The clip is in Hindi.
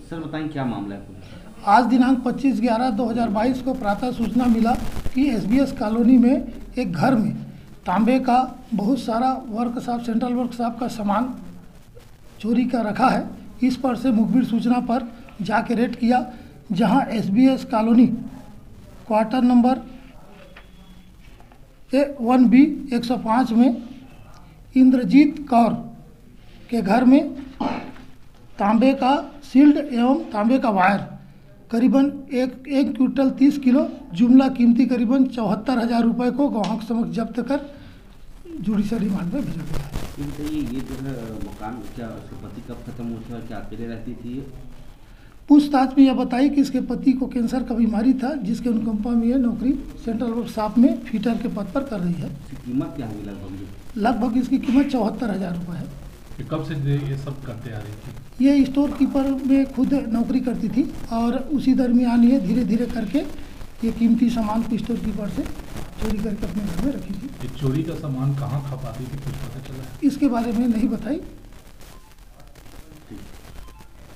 सर बताएं क्या मामला है पूरा? आज दिनांक 25/11/2022 को प्रातः सूचना मिला कि एसबीएस कॉलोनी में एक घर में तांबे का बहुत सारा वर्कशॉप सेंट्रल वर्कशॉप का सामान चोरी का रखा है। इस पर से मुखबिर सूचना पर जाके रेड किया, जहां SBS colony quarter number 1B 105 में इंद्रजीत कौर के घर में तांबे का शील्ड एवं तांबे का वायर करीबन एक क्विंटल 30 किलो जुमला कीमती करीबन 74,000 रुपये को ग्राहक समक्ष जब्त कर जुडिशल रिमांड में भेजा गया है। ये जो है मकान क्या उसके पति कब खत्म हुआ था, क्या अकेले रहती थी? पूछताछ में यह बताई कि इसके पति को कैंसर का बीमारी था, जिसके अनुकंपा में यह नौकरी सेंट्रल वर्कशॉप में फिटर के पद पर कर रही है। कीमत क्या है लगभग इसकी कीमत 74,000 रुपये है। कब से ये सब करते आ रही थी? ये स्टोर कीपर में खुद नौकरी करती थी और उसी दरमियान ये धीरे धीरे करके ये कीमती सामान को स्टोर कीपर से चोरी करके अपने घर में रखी थी। ये चोरी का सामान कहाँ खपाती थी, कुछ पता चला है? इसके बारे में नहीं बताई।